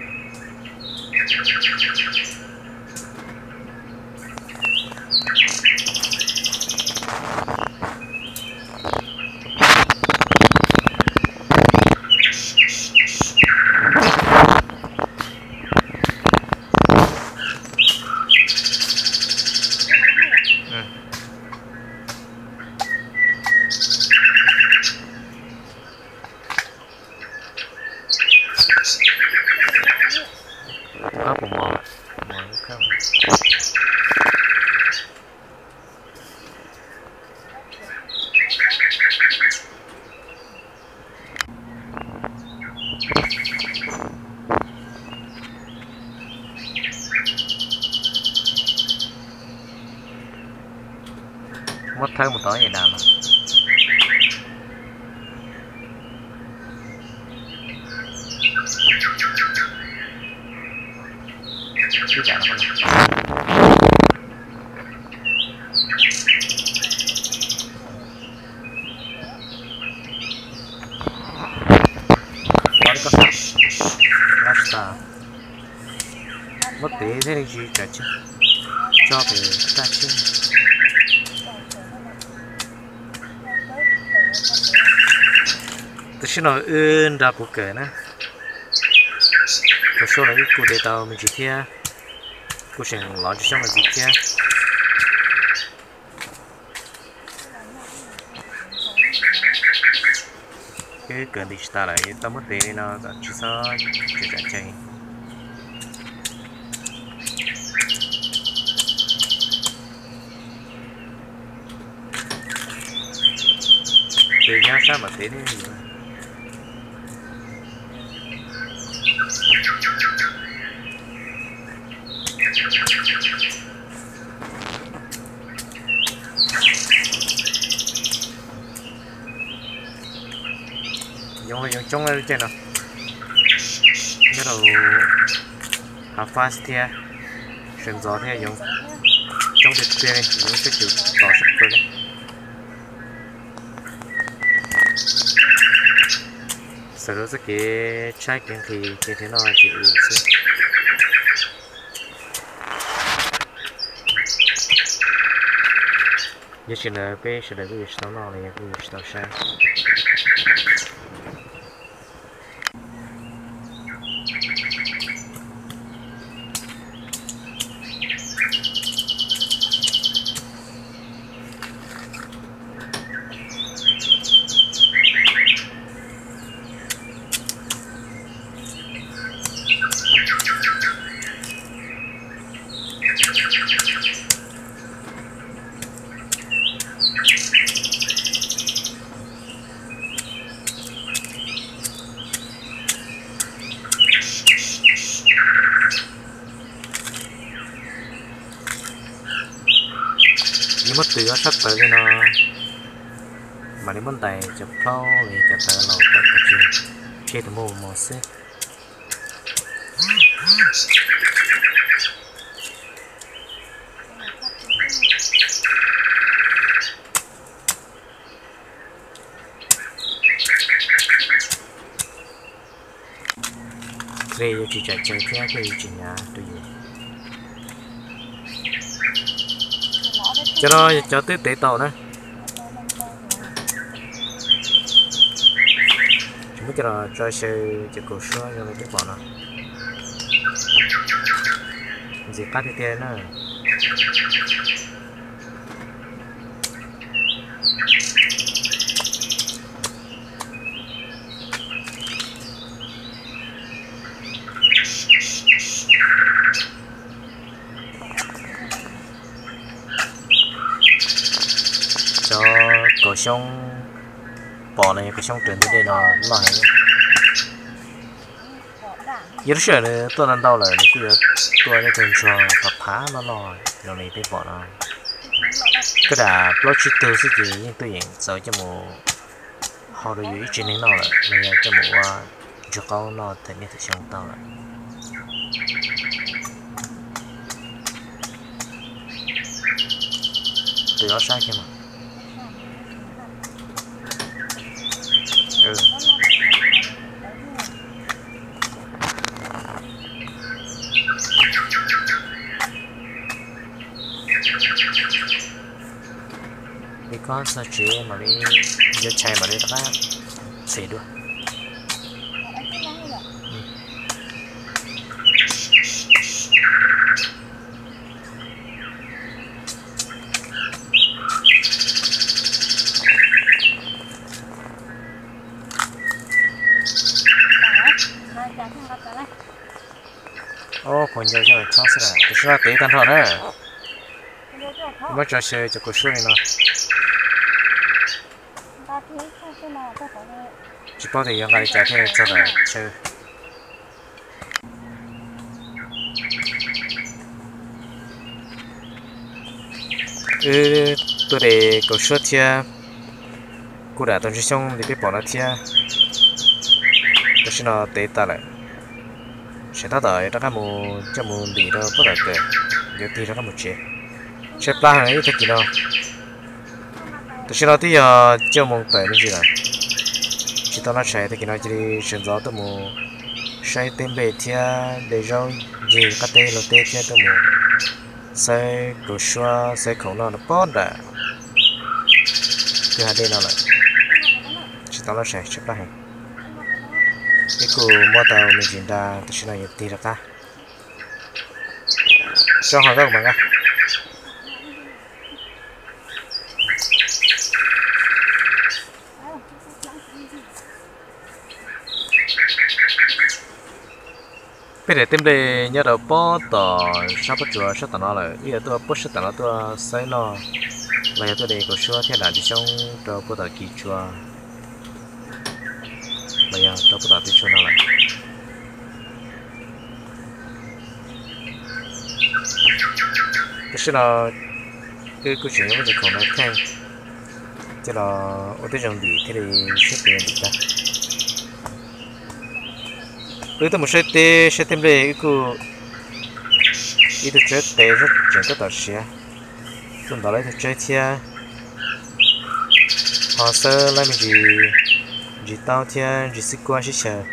B: có một món món không mất thêm một tối vậy nào mà chứ chả nó có có sao lasta mất tế thế này gì cả chứ cho về ta chứ tôi xin nói ơn đã cuộc kể nè có số là cái cụ đề tàu mình chỉ theo cô sẽ nói cho xong là gì kia cái cần đi ta lại tao mất tiền nó chỉ sao chỉ trả chạy từ nhà sao mà thế này dùng là dùng trong lên trên nào nhớ đầu học fast thế chuyển gió thế dùng trong thực tế này dùng cái chữ tỏ sức thôi đấy sau đó cái trái kiến thì cái thế nào chịu sẽ giờ chỉ là bé chỉ là cái việc nào này cái việc nào sai nhưng mất từ sắp tới cái nó mà đến bên tay chụp phao thì chụp tới lầu tới cái chuyện kia thì mua một xí đây chỉ chạy chơi theo cái gì nhà tôi cho nó cho tiếp tế tàu nữa chúng mới cho nó cho xe cho cổ xưa cho nó tiếp bọn nó gì cắt thì tiền nữa cho cổ sông bỏ này cái sông trên đây nó lại giờ đó là tôi đang đau là cái tôi này thường cho tập phá nó lòi rồi này tới bỏ nó cái đã block từ cái gì nhưng tôi hiện sợ cho một họ được giữ trên nó là này cho một cho câu nó thành như thực sông tao lại từ đó sai kia mà ừ vì con sao chế mà đi giờ chạy mà đi ta xỉ được ô còn nhiều cho cho sẽ là cái số tế tan thôi nè mới cho xe cho cô số này nó chỉ bảo thì yang cái trả thêm cho là chơi ừ tôi để cô số thia cô đã tôi chỉ xong để biết bỏ nó thia tôi xin nó tế ta lại sẽ ta đợi đó các mù cho mù đi đâu có được kể giờ đi đó các mù chế sẽ ba hàng ấy thế kỹ nào tôi sẽ nói tí giờ cho mù tệ như gì này chỉ tao nói sẽ thế kỹ nào chỉ chuyển gió tôi mù sẽ tìm về thia để rau gì các tên là tên thia tôi mù sẽ cổ xoa sẽ khẩu nó nó bớt đã thứ hai đây nào lại chỉ tao nói sẽ sẽ ba hàng cái cụ mua tàu mình chuyển ra tôi sẽ nói nhiều tí ra ta cho hỏi các bạn ạ bây giờ tìm để nhớ đầu bó tờ sao bắt chùa sao tao nói là bây giờ tôi bắt sao tao nói tôi xây nó bây giờ tôi để có số thế là đi trong đầu bó tờ kỳ chùa bây giờ tôi bắt đầu đi chùa nó lại cái sự là cái câu chuyện bây giờ còn nói thêm chứ là ở đây dùng gì thế thì sẽ tiền được ta ừ tôi một sẽ tê sẽ thêm về cái ít tôi chơi tê rất chẳng có tao xe tôi đó lấy tôi chơi thia họ sơ lấy mình gì gì tao thia gì xích qua xích chờ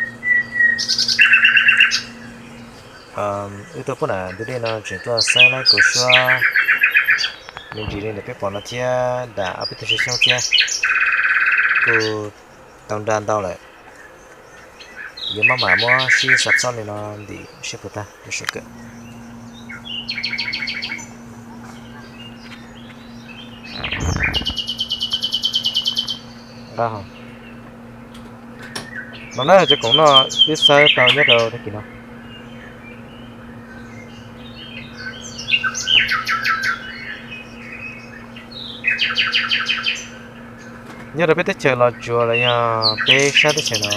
B: ừ tôi cũng là tôi đây nó chỉ tôi sai lấy cổ xoa mình chỉ lên để biết bọn nó thia đã áp tôi chơi xong thia cô tao đàn tao lại giờ mà mà mua xí sập son này nó đi xếp của ta để xếp cái ra không nó nói là cho cũng nó biết sai tao nhất đâu thế kì nó nhớ là biết tới chờ là chùa là nhà bé sát tới chờ nó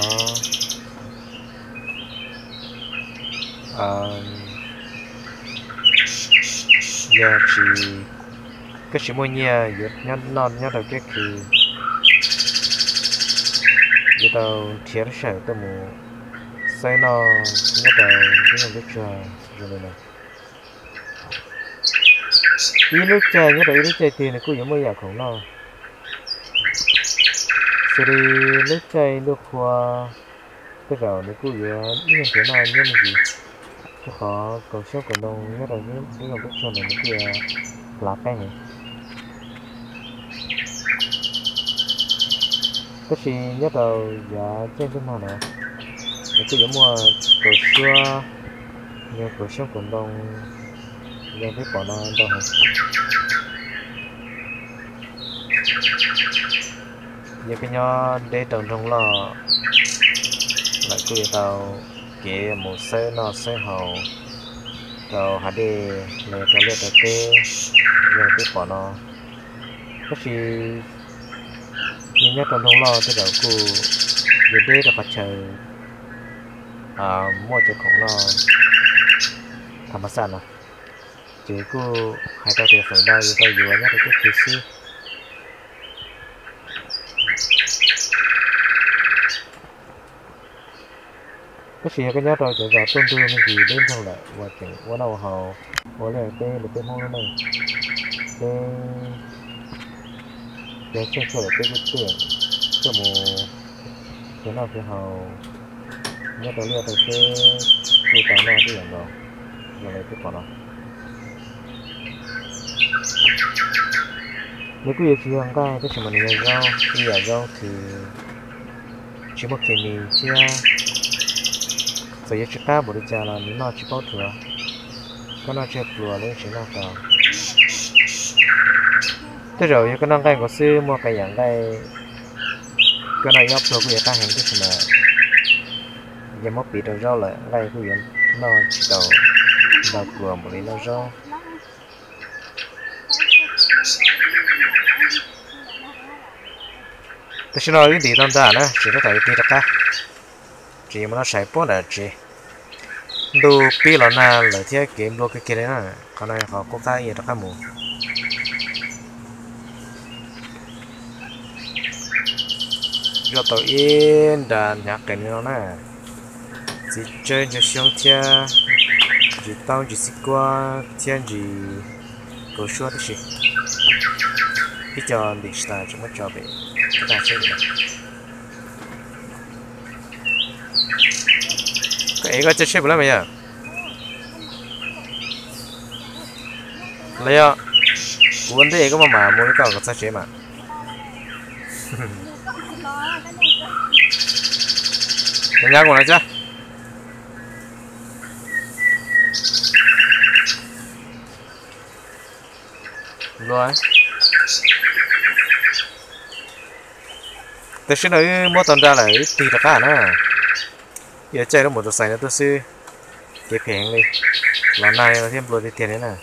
B: giờ chỉ cái chỉ mua nhà giờ nhớ nó nhớ đầu cái thì giờ đầu thiệt sợ tôi mua xây nó nhớ đầu cái này biết chưa rồi này ý nước chè nhớ đầu ý nước chè thì này cũng giống như nhàของnó sẽ đi nước chè nước hoa cái đầu này cũng giống như thế nào như gì cái khó cầu số của nông nhất là những cái dòng đất tròn này nó kia lá cây này cái gì nhất là giá trên trên nào nữa cái cái giống mua cầu xưa như cầu số của nông như cái quả nó đâu hả như cái nho để trồng trong lò lại cứ tàu cái một xe nó xe hậu rồi hạt đi lấy cái lấy cái tê rồi cái quả nó cái gì như nhất trong thông lo cái đầu cô về đây là phải chờ à mua cho khổng lo tham sản à chỉ cô hai tao tiền phần đau như tao vừa nhắc cái thứ xí cái gì cái nhát rồi chỉ vào tôn thương gì bên trong lại và chẳng qua đầu hầu có lẽ tê là tê mông này tê tê xem sửa tê cái tiền cho mù cái nào thì hầu nhát đầu liệt tê tê tao nó cáiอย่างrồi rồi lấy cái quả nó nếu cứ việc riêng cái cái chuyện mà này rau bây giờ rau thì chỉ một kỳ mì chia bây giờ chúng ta bổ ra là nếu nó chỉ bao thừa, cái nó chơi lùa lên chỉ là tao. Thế rồi cái năng cái có sư mua cái dạng cái cái này nhóc rồi cái ta hành cái gì mà giờ mất bị đầu rau lại cái cái gì nó chỉ đầu đầu cửa một lý nó rau. Thế xin lỗi cái gì tao đã nữa chỉ có thể đi được cả. Chỉ mà nó sai bớt là chỉ đồ pi là na là theo game đồ cái kia đấy nè còn này họ có cái gì đó cả mù cho tàu yên đàn nhạc cái nó nè chỉ chơi cho xong theo chỉ tao chỉ xích qua theo chỉ có số thế gì bây giờ đi start chúng ta cho về chúng ta chơi được cái cái chơi bữa nay à lấy à vấn đề cái mà mà muốn cái cái chơi mà cái nhà của nó chứ rồi tôi sẽ nói mua toàn ra là tùy tất cả nữa giờ chơi nó một tờ xài nữa tôi sư cái phèn đi lần này là thêm rồi thì tiền đấy nè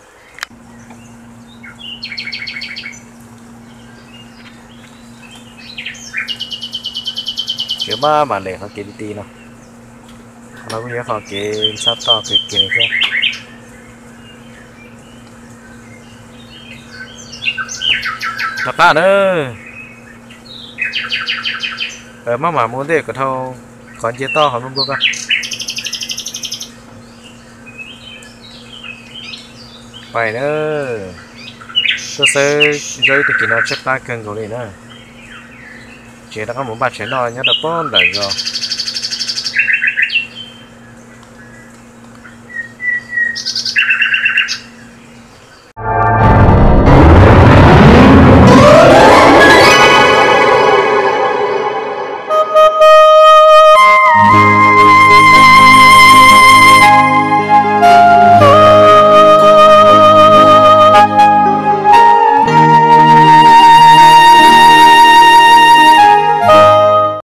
B: kiểu ba mà để họ kia đi tì nó nó cũng nhớ họ kia sao to cái kia này chứ tất cả nữa ở mà mà muốn để cái thâu còn chia to họ không được à phải nữa tôi sẽ rơi từ kỳ nào chết ta cần rồi nữa chỉ đã có một ba chuyện đó nhớ được bốn đời rồi